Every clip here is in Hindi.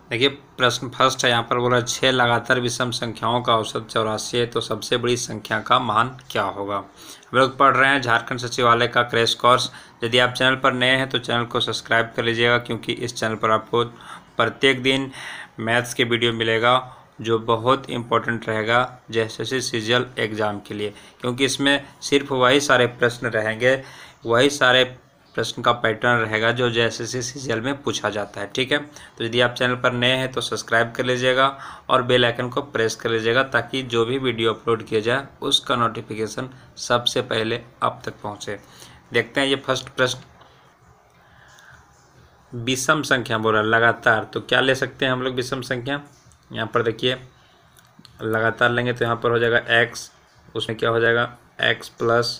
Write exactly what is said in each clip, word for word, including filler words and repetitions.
देखिए प्रश्न फर्स्ट है, यहाँ पर बोला छः लगातार विषम संख्याओं का औसत चौरासी है तो सबसे बड़ी संख्या का मान क्या होगा। हम लोग पढ़ रहे हैं झारखंड सचिवालय का क्रैश कोर्स। यदि आप चैनल पर नए हैं तो चैनल को सब्सक्राइब कर लीजिएगा, क्योंकि इस चैनल पर आपको प्रत्येक दिन मैथ्स के वीडियो मिलेगा जो बहुत इंपॉर्टेंट रहेगा जैसे सीजीएल एग्ज़ाम के लिए, क्योंकि इसमें सिर्फ वही सारे प्रश्न रहेंगे, वही सारे प्रश्न का पैटर्न रहेगा जो जैसे सीजीएल में पूछा जाता है। ठीक है, तो यदि आप चैनल पर नए हैं तो सब्सक्राइब कर लीजिएगा और बेल आइकन को प्रेस कर लीजिएगा, ताकि जो भी वीडियो अपलोड किया जाए उसका नोटिफिकेशन सबसे पहले आप तक पहुंचे। देखते हैं ये फर्स्ट प्रश्न, विषम संख्या बोला लगातार, तो क्या ले सकते हैं हम लोग विषम संख्या। यहाँ पर देखिए लगातार लेंगे तो यहाँ पर हो जाएगा एक्स, उसमें क्या हो जाएगा एक्स प्लस,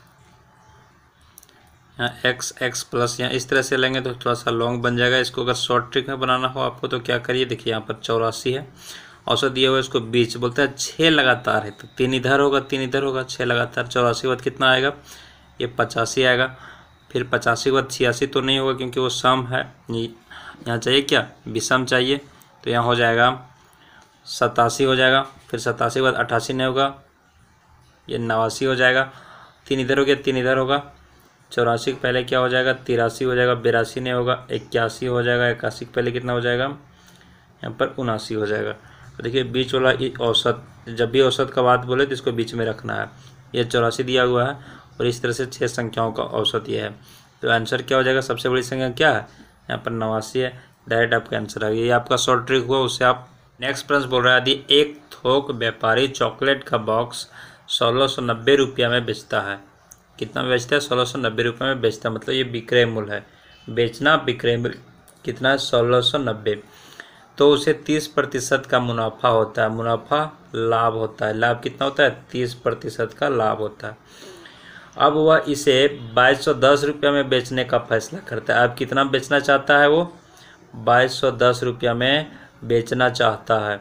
यहाँ एक्स एक्स प्लस, यहाँ इस तरह से लेंगे तो थोड़ा सा लॉन्ग बन जाएगा। इसको अगर शॉर्ट ट्रिक में बनाना हो आपको तो क्या करिए, देखिए यहाँ पर चौरासी है, औसत दिया हुआ है, इसको बीच बोलते हैं, छः लगातार है तो तीन इधर होगा तीन इधर होगा, छः लगातार, चौरासी के बाद कितना आएगा, ये पचासी आएगा, फिर पचासी के बाद छियासी तो नहीं होगा क्योंकि वो सम है, यहाँ चाहिए क्या विषम चाहिए, तो यहाँ हो जाएगा सतासी हो जाएगा, फिर सतासी के बाद अट्ठासी नहीं होगा, ये नवासी हो जाएगा, तीन इधर हो गया तीन इधर होगा, चौरासी के पहले क्या हो जाएगा तिरासी हो जाएगा, बिरासी नहीं होगा, इक्यासी हो जाएगा, इक्यासी के पहले कितना हो जाएगा यहाँ पर उनासी हो जाएगा। तो देखिए बीच वाला ये औसत, जब भी औसत का बात बोले तो इसको बीच में रखना है। ये चौरासी दिया हुआ है और इस तरह से छः संख्याओं का औसत ये है, तो आंसर क्या हो जाएगा, सबसे बड़ी संख्या क्या है यहाँ पर नवासी है, डायरेक्ट आपका आंसर आ गया। ये आपका शॉर्ट ट्रिक हुआ, उससे आप नेक्स्ट प्रश्न बोल रहा है, यदि एक थोक व्यापारी चॉकलेट का बॉक्स सोलह सौ नब्बे रुपया में बेचता है, कितना में बेचता है सोलह सौ नब्बे रुपये में बेचता है, मतलब ये विक्रय मूल्य है, बेचना विक्रय मूल्य कितना है सोलह सौ नब्बे, तो उसे तीस प्रतिशत का मुनाफा होता है, मुनाफा लाभ होता है, लाभ कितना होता है तीस प्रतिशत का लाभ होता है। अब वह इसे बाईस सौ दस रुपया में बेचने का फैसला करता है। अब कितना बेचना चाहता है वो, बाईस सौ दस रुपया में बेचना चाहता है,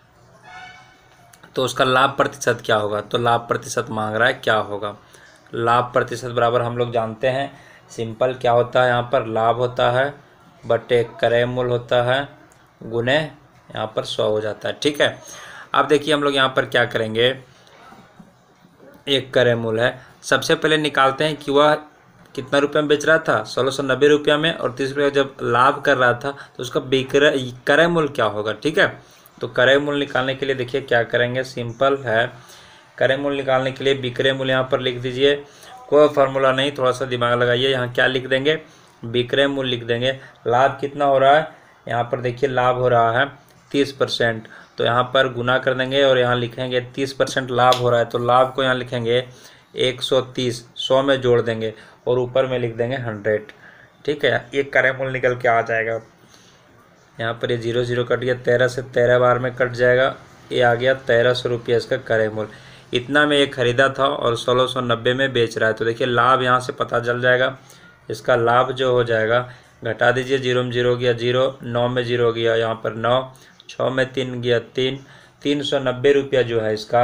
तो उसका लाभ प्रतिशत क्या होगा, तो लाभ प्रतिशत मांग रहा है, क्या होगा लाभ प्रतिशत बराबर हम लोग जानते हैं सिंपल क्या होता है, यहाँ पर लाभ होता है बटे क्रय मूल्य होता है गुने यहाँ पर सौ हो जाता है। ठीक है, अब देखिए हम लोग यहाँ पर क्या करेंगे, एक क्रय मूल्य है, सबसे पहले निकालते हैं कि वह कितना रुपये में बेच रहा था सोलह सौ नब्बे रुपया में, और तीस रुपये जब लाभ कर रहा था तो उसका विक्रय क्रय मूल्य क्या होगा। ठीक है, तो क्रय मूल्य निकालने के लिए देखिए क्या करेंगे, सिंपल है, क्रय मूल्य निकालने के लिए विक्रय मूल्य यहाँ पर लिख दीजिए, कोई फार्मूला नहीं, थोड़ा सा दिमाग लगाइए, यहाँ क्या लिख देंगे विक्रय मूल्य लिख देंगे। लाभ कितना हो रहा है, यहाँ पर देखिए लाभ हो रहा है तीस परसेंट, तो यहाँ पर गुना कर देंगे और यहाँ लिखेंगे तीस परसेंट लाभ हो रहा है, तो लाभ को यहाँ लिखेंगे एक सौ तीस, सौ में जोड़ देंगे और ऊपर में लिख देंगे हंड्रेड। ठीक है, ये क्रय मूल्य निकल के आ जाएगा, यहाँ पर ये जीरो जीरो कट गया, तेरह से तेरह बार में कट जाएगा, ये आ गया तेरह सौ रुपये इसका क्रय मूल्य। इतना में ये खरीदा था और सोलह सौ नब्बे में बेच रहा है, तो देखिए लाभ यहाँ से पता चल जाएगा, इसका लाभ जो हो जाएगा घटा दीजिए, जीरो में जीरो गया जीरो, नौ में जीरो गया यहाँ पर नौ, छः में तीन गया तीन, तीन सौ नब्बे रुपया जो है इसका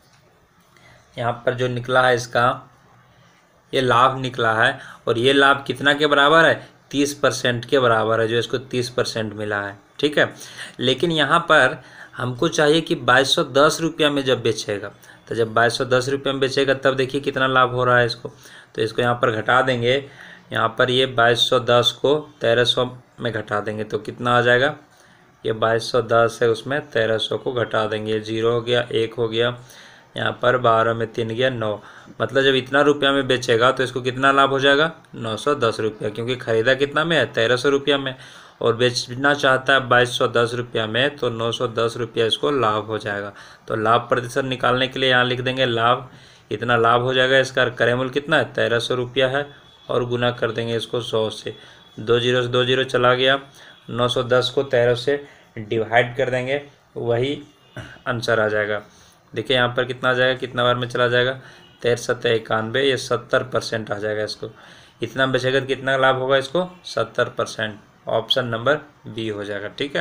यहाँ पर जो निकला है इसका ये लाभ निकला है, और ये लाभ कितना के बराबर है तीस परसेंट के बराबर है, जो इसको तीस परसेंट मिला है। ठीक है, लेकिन यहाँ पर हमको चाहिए कि बाईस सौ दस रुपया में जब बेचेगा, तो जब बाईस सौ दस रुपये में बेचेगा तब देखिए कितना लाभ हो रहा है इसको, तो इसको यहाँ पर घटा देंगे, यहाँ पर ये बाईस सौ दस को तेरह सौ में घटा देंगे तो कितना आ जाएगा, ये बाईस सौ दस है उसमें तेरह सौ को घटा देंगे, जीरो हो गया एक हो गया, यहाँ पर बारह में तीन गया नौ, मतलब जब इतना रुपया में बेचेगा तो इसको कितना लाभ हो जाएगा नौ सौ दस रुपया, क्योंकि ख़रीदा कितना में है तेरह सौ रुपया में और बेचना चाहता है बाईस सौ दस रुपया में, तो नौ सौ दस रुपया इसको लाभ हो जाएगा। तो लाभ प्रतिशत निकालने के लिए यहाँ लिख देंगे लाभ, इतना लाभ हो जाएगा, इसका क्रय मूल्य कितना है तेरह सौ रुपया है, और गुना कर देंगे इसको सौ से, दो जीरो से दो जीरो चला गया, नौ सौ दस को तेरह से डिवाइड कर देंगे, वही आंसर आ जाएगा। देखिए यहाँ पर कितना आ जाएगा, कितना बार में चला जाएगा तेरह सत्तर इक्यानवे, ये सत्तर परसेंट आ जाएगा इसको, इतना बेचेगा तो कितना लाभ होगा इसको सत्तर परसेंट, ऑप्शन नंबर बी हो जाएगा। ठीक है,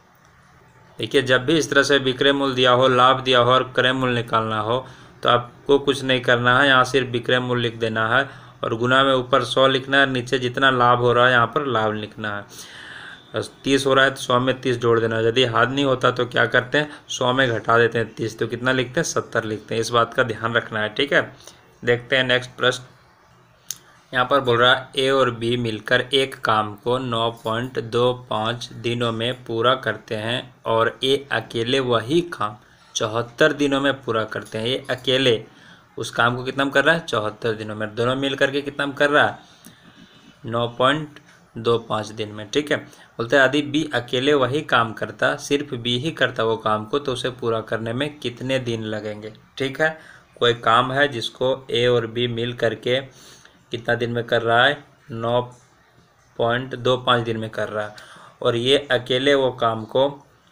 देखिए जब भी इस तरह से विक्रय मूल्य दिया हो, लाभ दिया हो और क्रय मूल्य निकालना हो तो आपको कुछ नहीं करना है, यहाँ सिर्फ विक्रय मूल्य लिख देना है और गुना में ऊपर सौ लिखना है, नीचे जितना लाभ हो रहा है यहाँ पर लाभ लिखना है। बस तीस हो रहा है तो सौ में तीस जोड़ देना। यदि हाथ नहीं होता तो क्या करते हैं, सौ में घटा देते हैं तीस, तो कितना लिखते हैं, सत्तर लिखते हैं। इस बात का ध्यान रखना है, ठीक है। देखते हैं नेक्स्ट प्रश्न। यहाँ पर बोल रहा है ए और बी मिलकर एक काम को नौ पॉइंट दो पाँच दिनों में पूरा करते हैं और ए अकेले वही काम चौहत्तर दिनों में पूरा करते हैं। ये अकेले उस काम को कितना में कर रहा है, चौहत्तर दिनों में। दोनों मिल करके कितना में कर रहा है, नौ पॉइंट दो पाँच दिन में, ठीक है। बोलते हैं यदि बी अकेले वही काम करता, सिर्फ बी ही करता वो काम को, तो उसे पूरा करने में कितने दिन लगेंगे, ठीक है। कोई काम है जिसको ए और बी मिल करके कितना दिन में कर रहा है, नौ पॉइंट दो पाँच दिन में कर रहा है, और ये अकेले वो काम को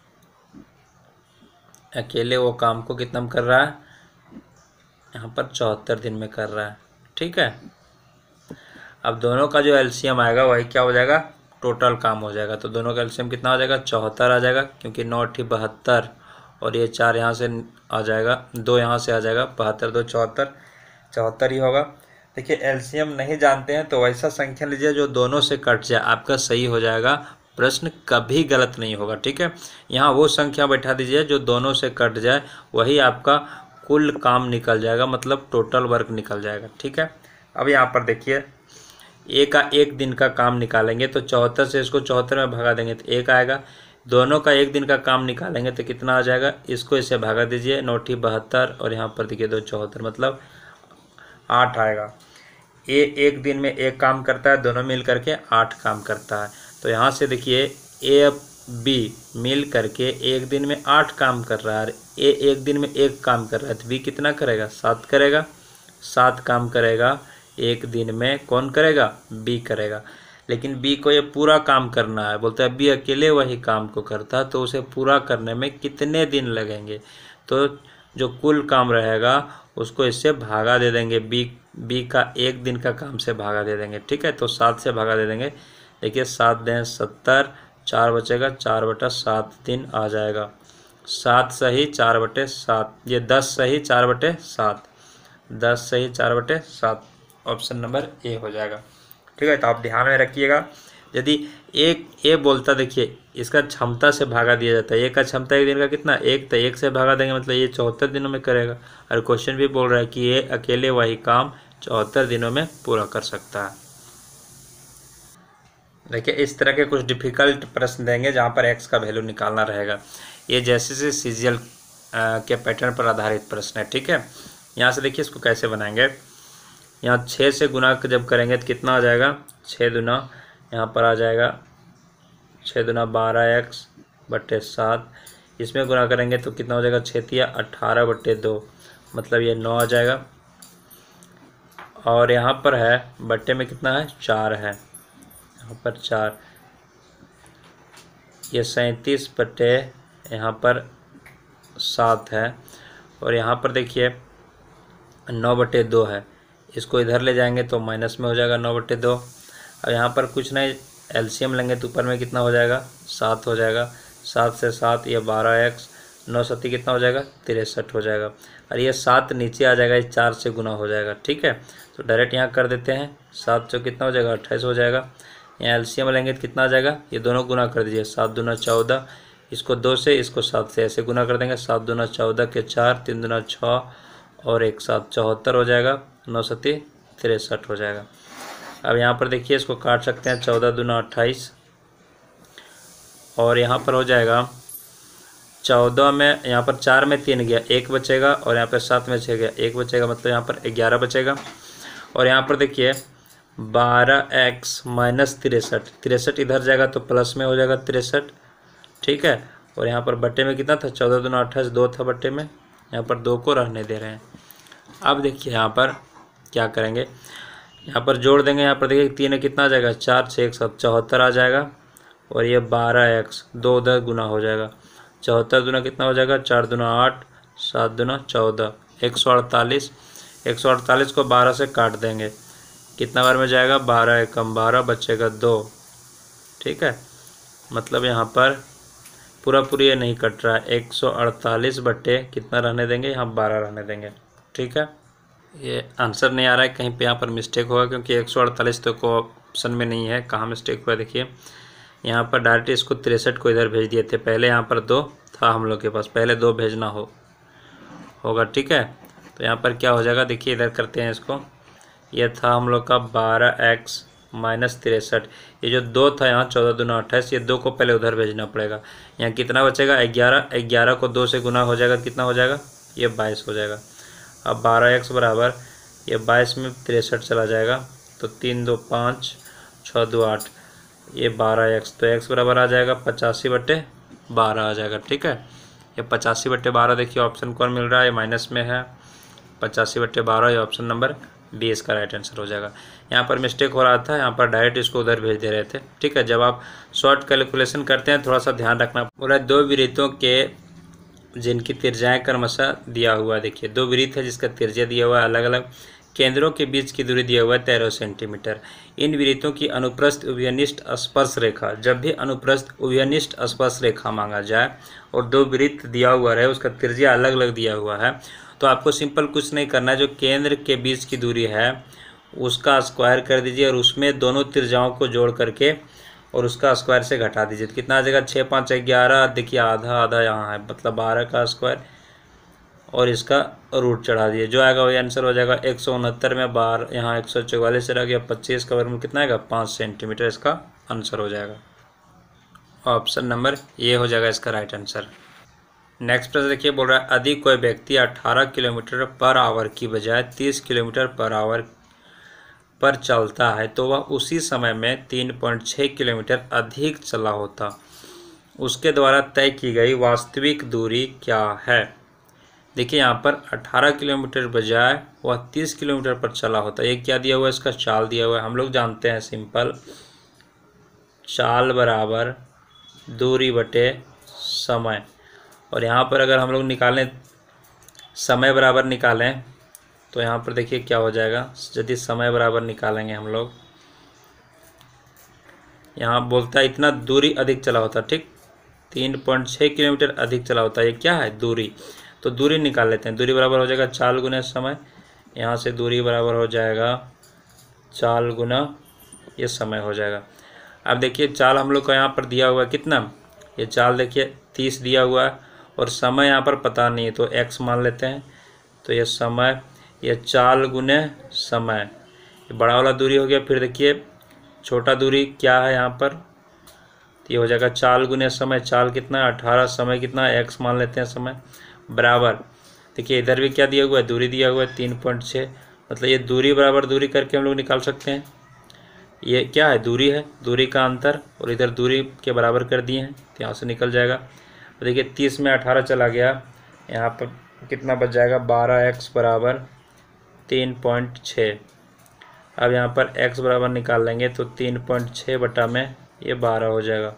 अकेले वो काम को कितना में कर रहा है, यहाँ पर चौहत्तर दिन में कर रहा है, ठीक है। अब दोनों का जो एलसीएम आएगा वही क्या हो जाएगा, टोटल काम हो जाएगा। तो दोनों का एलसीएम कितना हो जाएगा, चौहत्तर आ जाएगा, क्योंकि नौ अठी बहत्तर और ये चार यहाँ से आ जाएगा, दो यहाँ से आ जाएगा, बहत्तर दो चौहत्तर, चौहत्तर ही होगा। देखिए एलसीएम नहीं जानते हैं तो वैसा संख्या लीजिए जो दोनों से कट जाए, आपका सही हो जाएगा, प्रश्न कभी गलत नहीं होगा, ठीक है। यहाँ वो संख्या बैठा दीजिए जो दोनों से कट जाए, वही आपका कुल काम निकल जाएगा, मतलब टोटल वर्क निकल जाएगा, ठीक है। अब यहाँ पर देखिए ए का एक दिन का काम निकालेंगे तो चौहत्तर से इसको चौहत्तर में भगा देंगे तो एक आएगा। दोनों का एक दिन का काम निकालेंगे तो कितना आ जाएगा, इसको इससे भगा दीजिए, नौठी बहत्तर और यहाँ पर देखिए दो चौहत्तर, मतलब आठ आएगा। ए एक दिन में एक काम करता है, दोनों मिल करके आठ काम करता है। तो यहाँ से देखिए ए बी मिल करके एक दिन में आठ काम कर रहा है, ए एक दिन में एक काम कर रहा है, तो बी कितना करेगा, सात करेगा, सात काम करेगा एक दिन में। कौन करेगा, बी करेगा। लेकिन बी को ये पूरा काम करना है, बोलता है बी अकेले वही काम को करता है, तो उसे पूरा करने में कितने दिन लगेंगे। तो जो कुल काम रहेगा उसको इससे भागा दे देंगे, बी बी का एक दिन का काम से भागा दे देंगे, ठीक है। तो सात से भागा दे देंगे। देखिए सात दें सत्तर, चार बचेगा, चार बटा सात दिन आ जाएगा, सात सही चार बटे सात, ये दस सही चार बटे सात, दस सही चार बटे सात, ऑप्शन नंबर ए हो जाएगा, ठीक है। तो आप ध्यान में रखिएगा, यदि एक ए बोलता, देखिए इसका क्षमता से भागा दिया जाता है, ए का क्षमता एक दिन का कितना, एक, तो एक से भागा देंगे, मतलब ये चौहत्तर दिनों में करेगा। और क्वेश्चन भी बोल रहा है कि ये अकेले वही काम चौहत्तर दिनों में पूरा कर सकता है। देखिए इस तरह के कुछ डिफिकल्ट प्रश्न देंगे जहाँ पर एक्स का वैल्यू निकालना रहेगा। ये जैसे से सीजीएल के पैटर्न पर आधारित प्रश्न है, ठीक है। यहाँ से देखिए इसको कैसे बनाएंगे, यहाँ छः से गुना जब करेंगे तो कितना आ जाएगा, छः दुना यहाँ पर आ जाएगा, छः दुना बारह एक्स बट्टे सात, इसमें गुना करेंगे तो कितना हो जाएगा, छेतिया अट्ठारह बट्टे दो, मतलब ये नौ आ जाएगा। और यहाँ पर है बट्टे में कितना है, चार है, यहाँ पर चार, ये सैंतीस बट्टे यहाँ पर सात है, और यहाँ पर देखिए नौ बट्टे दो है, इसको इधर ले जाएंगे तो माइनस में हो जाएगा नौ बट्टे दो। अब यहाँ पर कुछ नहीं, एलसीएम लेंगे तो ऊपर में कितना हो जाएगा, सात हो जाएगा, सात से सात ये बारह एक्स, नौ सत्ती कितना हो जाएगा, तिरसठ हो जाएगा। और ये सात नीचे आ जाएगा, ये चार से गुना हो जाएगा, ठीक है। तो डायरेक्ट यहाँ कर देते हैं, सात सौ कितना हो जाएगा, अट्ठाईस हो जाएगा। यहाँ एलसीएम लेंगे तो कितना आ जाएगा, ये दोनों गुना कर दीजिए, सात दूना चौदह, इसको दो से इसको सात से ऐसे गुना कर देंगे, सात दूना चौदह के चार, तीन दूना छः और एक सात चौहत्तर हो जाएगा, नौ सत्ती तिरसठ हो जाएगा। अब यहाँ पर देखिए इसको काट सकते हैं, चौदह दूना अट्ठाईस, और यहाँ पर हो जाएगा चौदह में, यहाँ पर चार में तीन गया, एक बचेगा, और यहाँ पर सात में छः गया, एक बचेगा, मतलब यहाँ पर ग्यारह बचेगा। और यहाँ पर देखिए बारह एक्स माइनस तिरसठ, तिरसठ इधर जाएगा तो प्लस में हो जाएगा तिरसठ, ठीक है। और यहाँ पर बट्टे में कितना था, चौदह दूना अट्ठाईस, दो था बट्टे में, यहाँ पर दो को रहने दे रहे हैं। अब देखिए यहाँ पर क्या करेंगे, यहाँ पर जोड़ देंगे, यहाँ पर देखिए तीन कितना आ जाएगा, चार छः एक सात चौहत्तर आ जाएगा, और ये बारह एक्स दो उधर गुना हो जाएगा, चौहत्तर दूना कितना हो जाएगा, चार दूना आठ, सात दूना चौदह, एक सौ अड़तालीस, एक सौ अड़तालीस को बारह से काट देंगे, कितना बार में जाएगा, बारह एकम बारह, बचेगा दो, ठीक है। मतलब यहाँ पर पूरा पूरी ये नहीं कट रहा है, एक सौ अड़तालीस बट्टे कितना रहने देंगे, यहाँ बारह रहने देंगे, ठीक है। ये आंसर नहीं आ रहा है, कहीं पे यहाँ पर मिस्टेक होगा, क्योंकि एक सौ अड़तालीस तो को ऑप्शन में नहीं है, कहाँ मिस्टेक हुआ देखिए। यहाँ पर डायरेक्ट इसको तिरसठ को इधर भेज दिए थे, पहले यहाँ पर दो था हम लोग के पास, पहले दो भेजना हो होगा, ठीक है। तो यहाँ पर क्या हो जाएगा, देखिए इधर करते हैं इसको, ये था हम लोग का बारह एक्स माइनस तिरसठ, ये जो दो था यहाँ चौदह दूना अट्ठाईस, ये दो को पहले उधर भेजना पड़ेगा। यहाँ कितना बचेगा, ग्यारह, ग्यारह को दो से गुना हो जाएगा, कितना हो जाएगा, ये बाईस हो जाएगा। अब बारह एक्स बराबर ये बाईस में तिरसठ चला जाएगा, तो तीन दो पाँच, छः दो आठ, ये बारह एक्स, तो एक्स बराबर आ जाएगा पचासी बटे बारह आ जाएगा, ठीक है। ये पचासी बटे बारह देखिए ऑप्शन कौन मिल रहा है, ये माइनस में है, पचासी बटे बारह, ये ऑप्शन नंबर बी इसका राइट आंसर हो जाएगा। यहाँ पर मिस्टेक हो रहा था, यहाँ पर डायरेक्ट इसको उधर भेज दे रहे थे, ठीक है। जब आप शॉर्ट कैलकुलेशन करते हैं थोड़ा सा ध्यान रखना। पूरा दो विरीतों के जिनकी त्रिज्याएं क्रमशः दिया हुआ है, देखिए दो विरीत है जिसका त्रिज्या दिया हुआ है अलग अलग, केंद्रों के बीच की दूरी दिया हुआ है तेरह सेंटीमीटर। इन विरीतों की अनुप्रस्थ उभयनिष्ठ स्पर्श रेखा, जब भी अनुप्रस्थ उभयनिष्ठ स्पर्श रेखा मांगा जाए और दो विरीत दिया हुआ रहे, उसका त्रिज्या अलग अलग दिया हुआ है, तो आपको सिंपल कुछ नहीं करना है, जो केंद्र के बीच की दूरी है उसका स्क्वायर कर दीजिए और उसमें दोनों त्रिज्याओं को जोड़ करके और उसका स्क्वायर से घटा दीजिए, तो कितना आ जाएगा, छः पाँच ग्यारह, देखिए आधा आधा यहाँ है, मतलब बारह का स्क्वायर और इसका रूट चढ़ा दिए, जो आएगा वही आंसर हो जाएगा। एक सौ उनहत्तर में बार यहाँ एक सौ चौवालीस रह गया, पच्चीस का वर्गमूल कितना आएगा, पाँच सेंटीमीटर इसका आंसर हो जाएगा। ऑप्शन नंबर ये हो जाएगा इसका राइट आंसर। नेक्स्ट प्रश्न देखिए, बोल रहा है यदि कोई व्यक्ति अठारह किलोमीटर पर आवर की बजाय तीस किलोमीटर पर आवर पर चलता है तो वह उसी समय में तीन पॉइंट छः किलोमीटर अधिक चला होता, उसके द्वारा तय की गई वास्तविक दूरी क्या है। देखिए यहाँ पर अठारह किलोमीटर बजाय वह तीस किलोमीटर पर चला होता, ये क्या दिया हुआ है, इसका चाल दिया हुआ है। हम लोग जानते हैं सिंपल, चाल बराबर दूरी बटे समय, और यहाँ पर अगर हम लोग निकालें समय बराबर निकालें तो यहाँ पर देखिए क्या हो जाएगा, यदि समय बराबर निकालेंगे हम लोग, यहाँ बोलता है इतना दूरी अधिक चला होता, ठीक, तीन पॉइंट छः किलोमीटर अधिक चला होता है, ये क्या है, दूरी। तो दूरी निकाल लेते हैं, दूरी बराबर हो जाएगा चाल गुना समय, यहाँ से दूरी बराबर हो जाएगा चाल गुना ये समय हो जाएगा। अब देखिए चाल हम लोग का यहाँ पर दिया हुआ है कितना, ये चाल देखिए तीस दिया हुआ है और समय यहाँ पर पता नहीं है, तो एक्स मान लेते हैं, तो ये समय, ये चाल गुने समय, ये बड़ा वाला दूरी हो गया। फिर देखिए छोटा दूरी क्या है यहाँ पर, तो ये हो जाएगा चाल गुने समय, चाल कितना है अठारह, समय कितना है एक्स मान लेते हैं समय, बराबर देखिए इधर भी क्या दिया हुआ है, दूरी दिया हुआ है तीन पॉइंट छः, मतलब ये दूरी बराबर दूरी करके हम लोग निकाल सकते हैं, ये क्या है, दूरी है, दूरी का अंतर, और इधर दूरी के बराबर कर दिए हैं, तो यहाँ से निकल जाएगा। तो देखिए तीस में अठारह चला गया, यहाँ पर कितना बच जाएगा, बारह एक्स बराबर तीन पॉइंट छः। अब यहाँ पर x बराबर निकाल लेंगे तो तीन पॉइंट छः बटा में ये बारह हो जाएगा,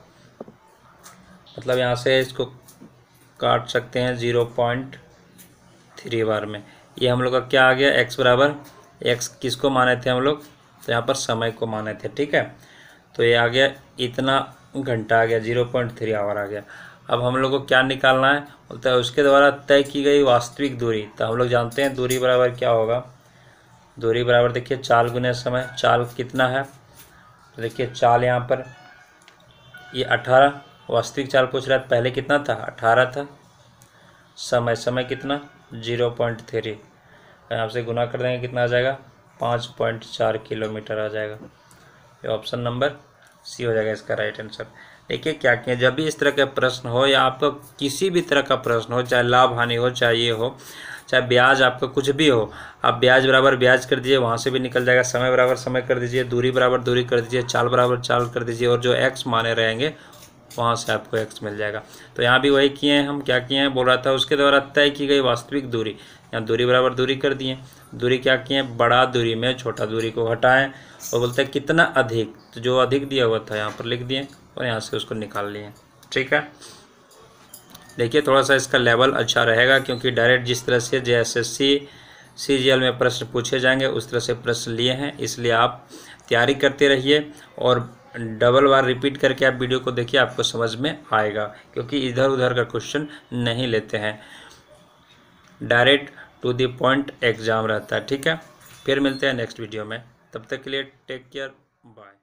मतलब यहाँ से इसको काट सकते हैं ज़ीरो पॉइंट थ्री बार में। ये हम लोग का क्या आ गया, x बराबर, x किसको माने थे हम लोग, तो यहाँ पर समय को माने थे, ठीक है। तो ये आ गया इतना घंटा आ गया, ज़ीरो पॉइंट थ्री आवर आ गया। अब हम लोग को क्या निकालना है, बोलता है उसके द्वारा तय की गई वास्तविक दूरी। तो हम लोग जानते हैं दूरी बराबर क्या होगा, दूरी बराबर देखिए चाल गुने समय, चाल कितना है, तो देखिए चाल यहाँ पर ये अठारह, वास्तविक चाल पूछ रहा है, पहले कितना था अठारह था, समय समय कितना जीरो पॉइंट थ्री, यहाँ से गुना कर देंगे कितना आ जाएगा, पाँच पॉइंट चार किलोमीटर आ जाएगा। ये ऑप्शन नंबर सी हो जाएगा इसका राइट आंसर। देखिए क्या किया, जब भी इस तरह का प्रश्न हो या आपका किसी भी तरह का प्रश्न हो, चाहे लाभ हानि हो, चाहे ये हो, चाहे ब्याज आपका कुछ भी हो, आप ब्याज बराबर ब्याज कर दीजिए, वहाँ से भी निकल जाएगा, समय बराबर समय कर दीजिए, दूरी बराबर दूरी कर दीजिए, चाल बराबर चाल कर दीजिए, और जो एक्स माने रहेंगे वहाँ से आपको एक्स मिल जाएगा। तो यहाँ भी वही किए हैं हम, क्या किए हैं, बोल रहा था उसके द्वारा तय की गई वास्तविक दूरी, यहाँ दूरी बराबर दूरी कर दिए, दूरी क्या किए, बड़ा दूरी में छोटा दूरी को हटाएं और बोलते हैं कितना अधिक, तो जो अधिक दिया हुआ था यहाँ पर लिख दिए और यहाँ से उसको निकाल लिए, ठीक है। देखिए थोड़ा सा इसका लेवल अच्छा रहेगा, क्योंकि डायरेक्ट जिस तरह से J S S C C G L में प्रश्न पूछे जाएंगे उस तरह से प्रश्न लिए हैं, इसलिए आप तैयारी करते रहिए और डबल बार रिपीट करके आप वीडियो को देखिए, आपको समझ में आएगा, क्योंकि इधर उधर का क्वेश्चन नहीं लेते हैं, direct to the point exam रहता है, ठीक है। फिर मिलते हैं नेक्स्ट वीडियो में, तब तक के लिए टेक केयर, बाय।